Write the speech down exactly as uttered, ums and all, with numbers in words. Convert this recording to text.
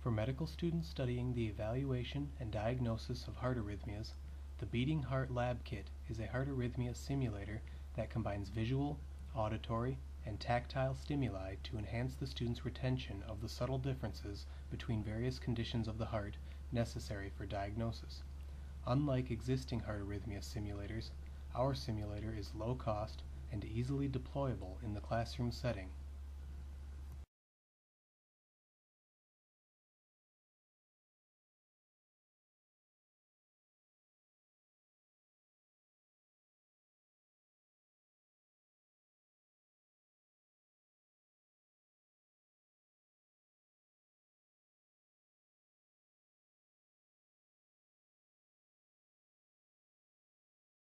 For medical students studying the evaluation and diagnosis of heart arrhythmias, the Beating Heart Lab Kit is a heart arrhythmia simulator that combines visual, auditory, and tactile stimuli to enhance the student's retention of the subtle differences between various conditions of the heart necessary for diagnosis. Unlike existing heart arrhythmia simulators, our simulator is low cost and easily deployable in the classroom setting.